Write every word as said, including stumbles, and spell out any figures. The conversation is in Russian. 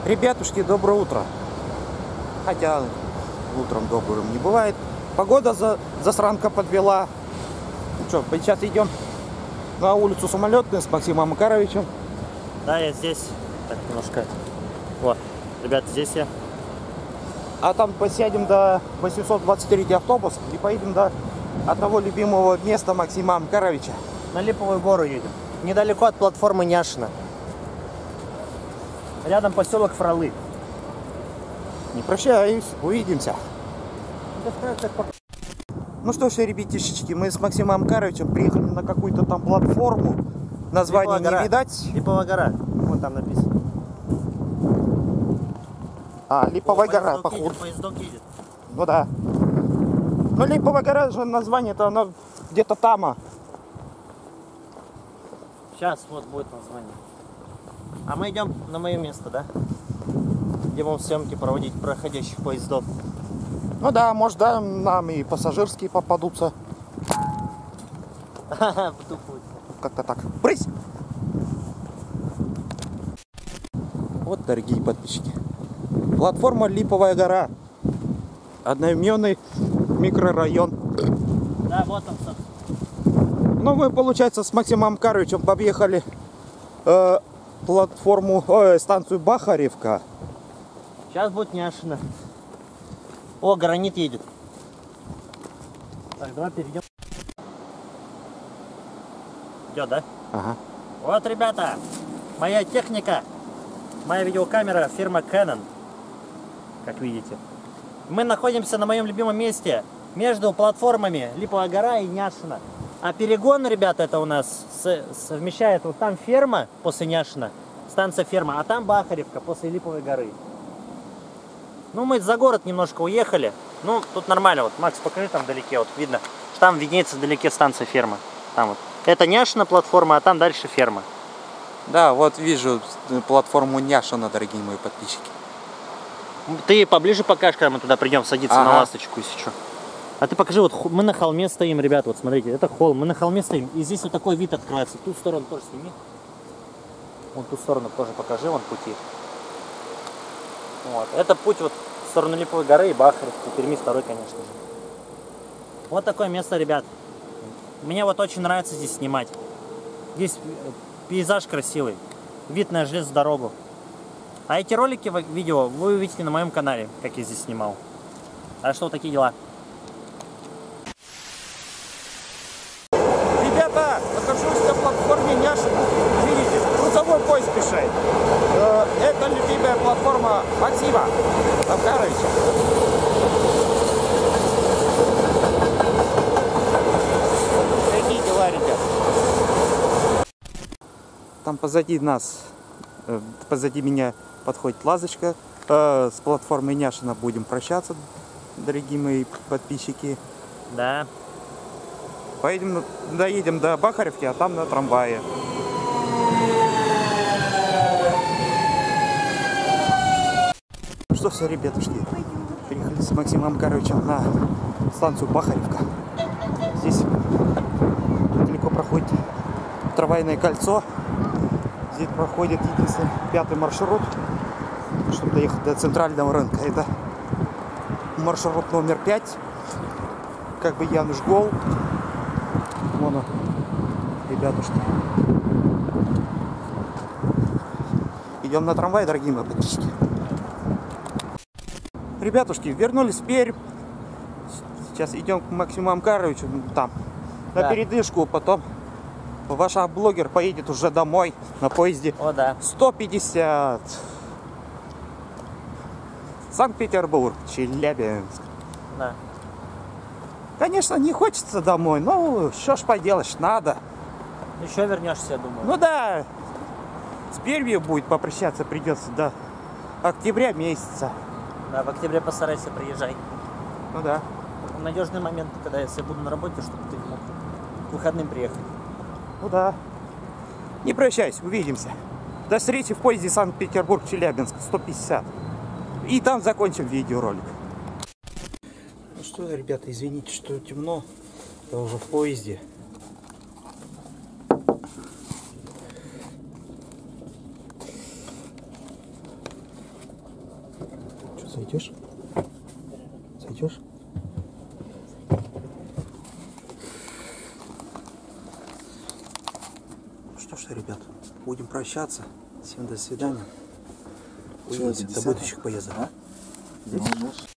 Ребятушки, доброе утро. Хотя утром добрым не бывает. Погода за, засранка подвела. Ну что, сейчас идем на улицу Самолетную с Максимом Макаровичем. Да, я здесь. Так, немножко. Вот, ребята, здесь я. А там посядем до восемьсот двадцать третий автобус и поедем до одного любимого места Максима Макаровича. На Липовую гору едем. Недалеко от платформы Няшина. Рядом поселок Фролы. Не прощаюсь, увидимся. Ну что ж, ребятишечки, мы с Максимом Макаровичем приехали на какую-то там платформу. Название не видать. Липовая гора. Вот там написано. А, Липовая О, гора, поездок походу. едет, поездок едет. Ну да. Ну Липовая гора же название-то, оно где-то там. А. Сейчас вот будет название. А мы идем на мое место, да? Где будем съемки проводить проходящих поездов. Ну да, может, да, нам и пассажирские попадутся. Как-то так. Брысь! Вот, дорогие подписчики. Платформа Липовая гора. Одноименный микрорайон. Да, вот он, собственно. Ну, мы, получается, с Максимом Макаровичем объехали э, платформу, э, станцию Бахаревка. Сейчас будет Няшина. О, гранит едет. Так, давай перейдем. Идет, да? Ага. Вот, ребята, моя техника, моя видеокамера фирма Canon, как видите. Мы находимся на моем любимом месте, между платформами Липовая гора и Няшина. А перегон, ребята, это у нас совмещает, вот там ферма после Няшина, станция ферма, а там Бахаревка после Липовой горы. Ну, мы за город немножко уехали. Ну, тут нормально. Вот, Макс, покажи там вдалеке. Вот видно, что там виднеется вдалеке станция ферма. Там вот. Это Няшина платформа, а там дальше ферма. Да, вот вижу платформу Няшина, дорогие мои подписчики. Ты поближе покажешь, когда мы туда придем садиться, ага, на ласточку, если что. А ты покажи, вот мы на холме стоим, ребят, вот смотрите, это холм, мы на холме стоим, и здесь вот такой вид открывается. Ту сторону тоже сними. Вон ту сторону тоже покажи, вон пути. Вот. Это путь вот в сторону Липовой горы и Бахаревки, Перми второй, конечно же. Вот такое место, ребят. Мне вот очень нравится здесь снимать. Здесь пейзаж красивый, вид на железную дорогу. А эти ролики, видео, вы увидите на моем канале, как я здесь снимал. А что, вот такие дела. Ребята, нахожусь на платформе Няшина. Видите, грузовой поезд мешает. Это любимая платформа Максима Макаровича. Какие дела, ребят? Там позади нас, позади меня подходит лазочка. С платформой Няшина будем прощаться, дорогие мои подписчики. Да. Поедем, доедем до Бахаревки, а там на трамвае. Что все, ребятушки, приехали с Максимом Макаровичем на станцию Бахаревка. Здесь далеко проходит трамвайное кольцо. Здесь проходит единственный пятый маршрут, чтобы доехать до центрального рынка. Это маршрут номер пять, как бы Януш-Гол. Вон он, ребятушки. Идем на трамвай, дорогие мои подписчики. Ребятушки, вернулись в Пермь. Сейчас идем к Максиму Макаровичу там на, да, передышку, потом ваш блогер поедет уже домой на поезде. О, да. сто пятьдесят. Санкт-Петербург, Челябинск. Да. Конечно, не хочется домой, но что ж поделать, надо. Еще вернешься, я думаю. Ну да, с Пермью будет попрощаться, придется до октября месяца. Да, в октябре постарайся, приезжай. Ну да. Надежный момент, когда я буду на работе, чтобы ты мог к выходным приехать. Ну да. Не прощайся, увидимся. До встречи в поезде Санкт-Петербург-Челябинск сто пятьдесят. И там закончим видеоролик. Ну что, ребята, извините, что темно. Я уже в поезде. Сойдешь? Сойдешь? Ну что ж, ребят, будем прощаться. Всем до свидания. Увидимся до будущих поездок. Здесь?